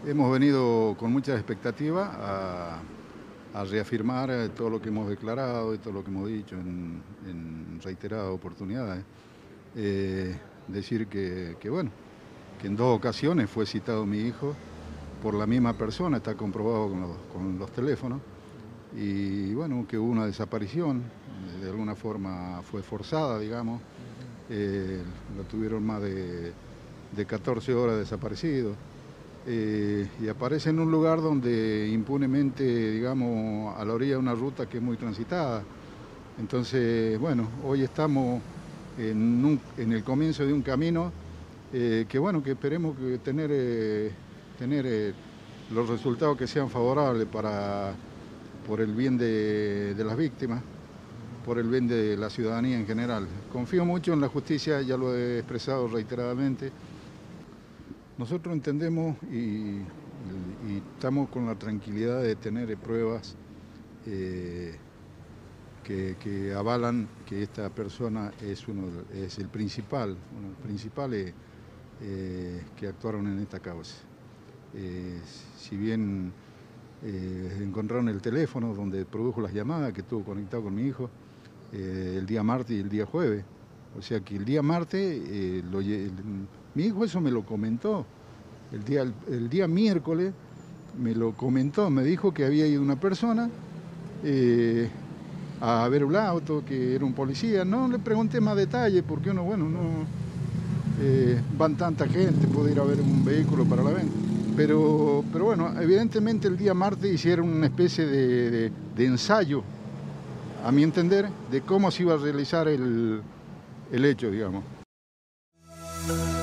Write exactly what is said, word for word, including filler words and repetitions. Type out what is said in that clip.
Hemos venido con mucha expectativa a, a reafirmar eh, todo lo que hemos declarado y todo lo que hemos dicho en, en reiteradas oportunidades. Eh, decir que, que, bueno, que en dos ocasiones fue citado mi hijo por la misma persona, está comprobado con los, con los teléfonos, y bueno, que hubo una desaparición, de alguna forma fue forzada, digamos, eh, lo tuvieron más de, de catorce horas desaparecido. Eh, y aparece en un lugar donde impunemente, digamos, a la orilla de una ruta que es muy transitada. Entonces, bueno, hoy estamos en, un, en el comienzo de un camino eh, que, bueno, que esperemos que tener, eh, tener eh, los resultados que sean favorables para, por el bien de, de las víctimas, por el bien de la ciudadanía en general. Confío mucho en la justicia, ya lo he expresado reiteradamente. Nosotros entendemos y, y, y estamos con la tranquilidad de tener pruebas eh, que, que avalan que esta persona es, uno, es el principal, uno de los principales eh, que actuaron en esta causa. Eh, si bien eh, encontraron el teléfono donde produjo las llamadas, que estuvo conectado con mi hijo, eh, el día martes y el día jueves. O sea que el día martes, eh, lo, el, mi hijo eso me lo comentó, el día, el, el día miércoles me lo comentó, me dijo que había ido una persona eh, a ver un auto, que era un policía. No le pregunté más detalles porque uno, bueno, no eh, van tanta gente, puede ir a ver un vehículo para la venta. Pero, pero bueno, evidentemente el día martes hicieron una especie de, de, de ensayo, a mi entender, de cómo se iba a realizar el, el hecho, digamos.